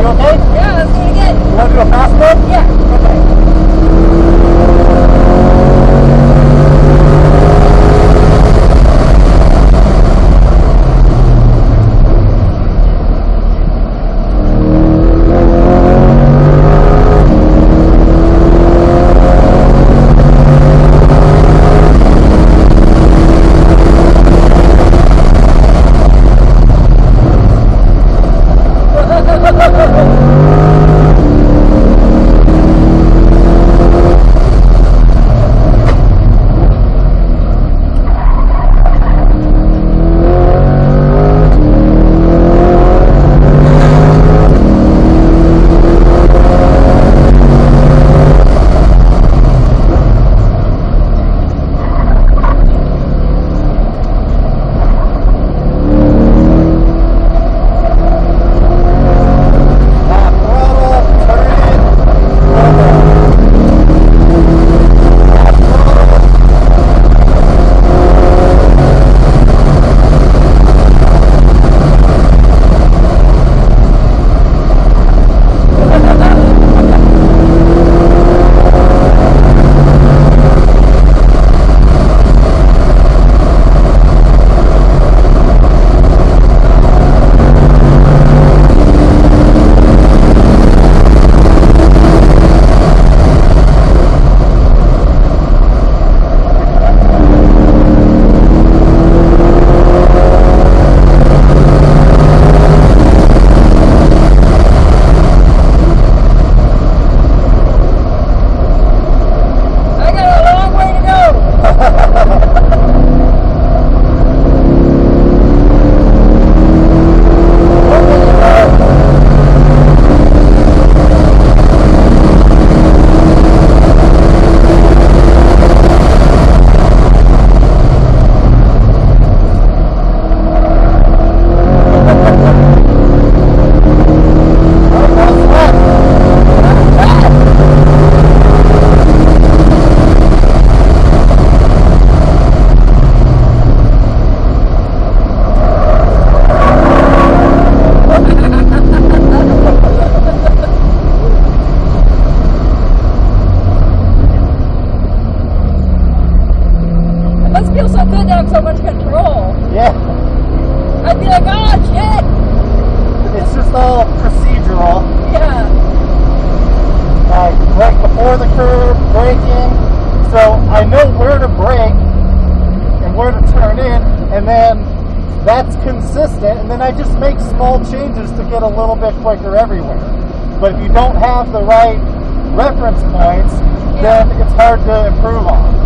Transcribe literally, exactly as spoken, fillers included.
You okay? Yeah, let's do it again. You want to do a fast one? Yeah. Okay. Feels so good to have so much control. Yeah. I'd be like, oh shit. It's just all procedural. Yeah. Like right before the curve, braking. So I know where to brake and where to turn in, and then that's consistent. And then I just make small changes to get a little bit quicker everywhere. But if you don't have the right reference points, yeah, then it's hard to improve on.